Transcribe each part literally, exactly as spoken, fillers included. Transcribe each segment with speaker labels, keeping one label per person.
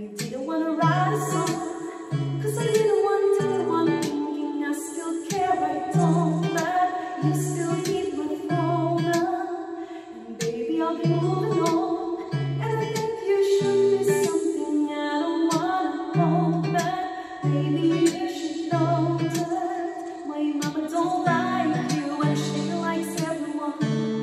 Speaker 1: didn't want to write a song, cause I didn't want anyone thinking I still care. I don't, but you still keep my phone up. And baby, I'll be moving on, and I think you should be something I don't wanna know. But baby, you should know that my mama don't like you and she likes everyone.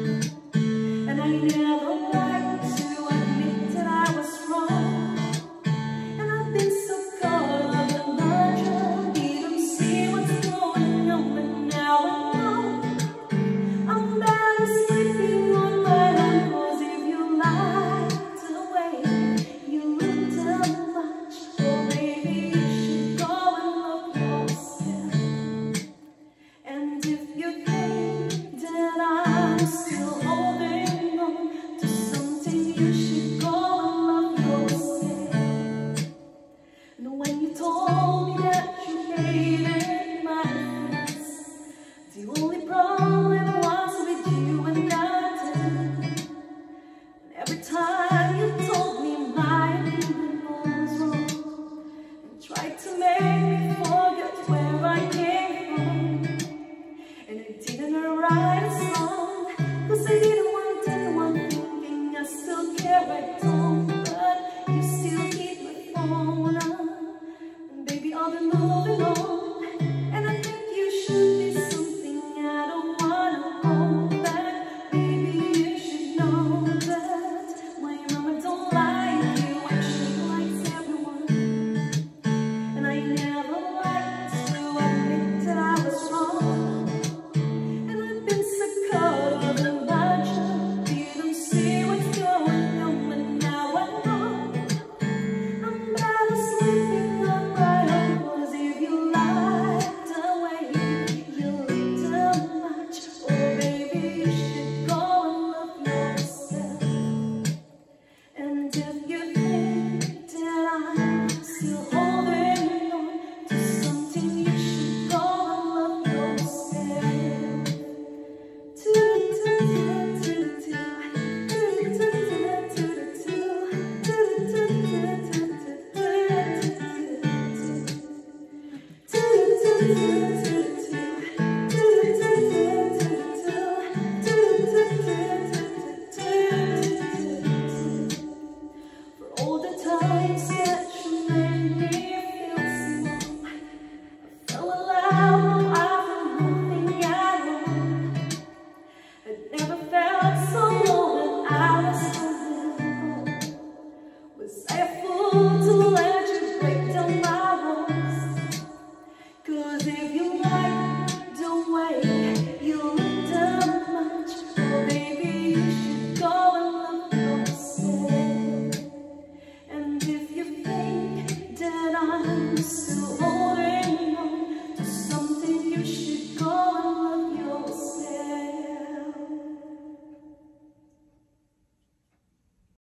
Speaker 1: And I never liked to admit that I was wrong. And I've been so caught up in the didn't see what's going on, but now I know I'm better sleeping on my own. Cause if you like the way you look too much, oh baby, you should go and love yourself. And if you think that I'm still holding on to something, you should go and love yourself. And when you told me that you hated my friends, the only problem was with you and nothing. And every time you told me my opinion was wrong and tried to make me forget where I came from. And I didn't write a song, cause I didn't want anyone thinking I still care. I don't, but you still keep my phone up. And baby, I'll be moving on, and I think you should be something I don't wanna hold back. Baby, you should know that my mama don't like you and she likes everyone. And I never liked to admit that I was wrong. And I've been so caught up in my didn't see what's going on, but now I know I'm better sleeping on my own. Cause if you like the way you look too much, oh baby, you should go and love yourself. And if you think that I'm still holding on to something, you should go and love yourself. For all the times that you made me feel small, I fell alive, I felt nothing at all. I never felt so low when I was so little. Was I a fool to let